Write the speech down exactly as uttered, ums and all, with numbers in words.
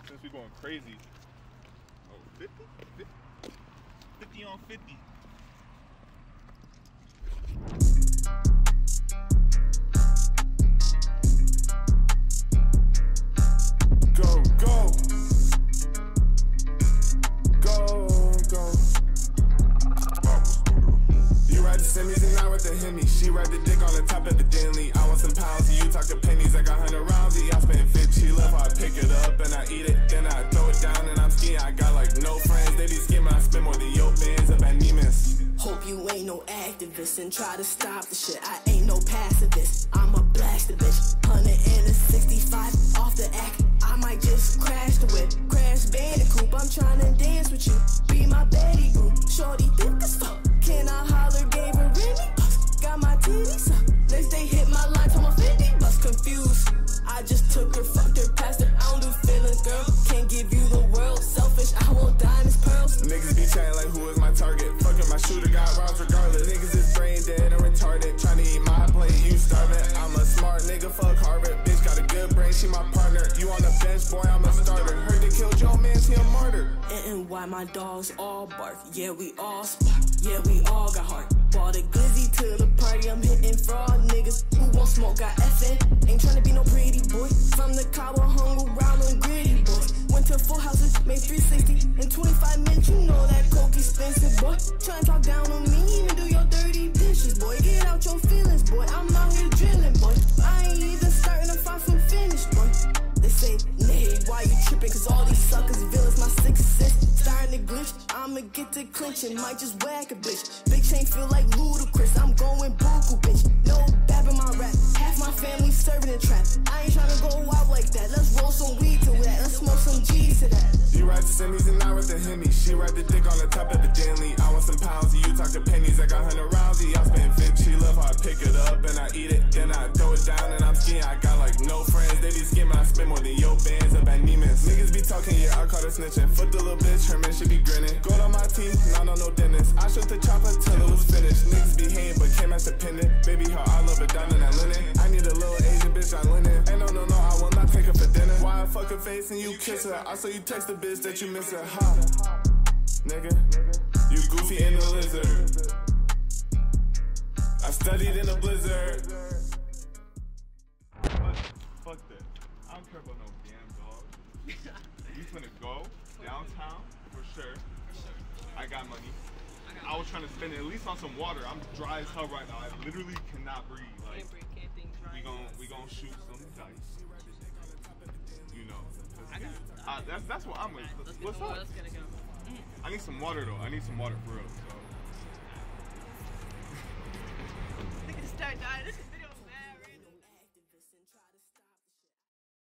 since we're going crazy. Oh, fifty? fifty? fifty on fifty. Go, go. Go, go. You ride the semis and I ride the Hemi. She ride the dick on the top evidently. I want some pounds, you talk to pennies. I got hundred rounds, I spend fifty. She love how I pick it up and I eat it. Then I throw it down and I'm skiing. I got like no friends. They be skimming, I spend more than your bands up at Neiman's. Hope you ain't no activist and try to stop the shit. I ain't no pacifist. I'm a blaster bitch. Hundred and a sixty-five off the act. I might just crash the whip. Crash Bandicoot. I'm trying to dance with you. Be my Betty boo. Shorty thick as fuck. Can I holler? Gave her Remy bucks. Got my titties up. Next day hit my line for my fifty bucks. Confused. I just took her, fucked her, passed her. I don't do feelings, girl. Can't give you the world. Selfish. I want diamonds, pearls. Niggas be chatting like who is my target. Fucking my shooter got rounds regardless. Niggas is brain dead and retarded. Trying to eat my plate, you starving. I'm a smart nigga, fuck Harvard. Bitch got a good brain, she my partner. You on the bench, boy, I'm a starter. Heard they killed your man, he a martyr. And why my dogs all bark. Yeah, we all spark. Yeah, we all got heart. Bought a glizzy to the party. I'm hitting fraud niggas who won't smoke. Got F N. Ain't trying to be no pretty boy. From the Cabo, hung around on gritty boys. Went to full houses, made three sixty in twenty-five minutes. You know that coke expensive, boy. Trying to talk down on me, even do your dirty dishes, boy. Get out your feelings, boy. I'm out here drilling, boy. I ain't even starting to find from finish, boy. They say, nay, why you tripping? Cause all these suckers, villains, my sixth sense starting to glitch. I'ma get to clinching, might just whack a bitch. Big chain feel like ludicrous, I'm going buku, bitch. No bab in my rap, half my family serving the trap. I ain't trying to go out like that, let's roll some weed to that. Let's smoke some G's to that. You ride the semis and I ride the Hemi. She ride the dick on the top evidently. I want some pounds, you talk to pennies. I got hundred rounds, I spend fifty. She love how I pick it up and I eat it. Then I throw it down and I'm skiing. I got like no friends, they be skimming. I spend more than your bands up at Neiman's. Niggas be talking, yeah, I caught her snitching. Foot the little bitch, her man should be grinning. Gold on my teeth, not on no dentist. I shoot the chopper till it was finished. Niggas be hating, but came as a pendant. Baby, how I love it down in that linen. I need a little Asian bitch on linen. And no, no, no, I will not take her for dinner. Why I fuck her face and you kiss her? I saw you text the bitch that you miss her. Ha, nigga, you goofy in the lizard. I studied in a blizzard. But fuck that. I don't care about no damn dog. We finna go downtown for sure. I got money. I was trying to spend it at least on some water. I'm dry as hell right now. I literally cannot breathe. Like, we gon' we gon' shoot some dice. You know. Uh, that's that's what I'm with. What's up? I need some water though. I need some water for real. So.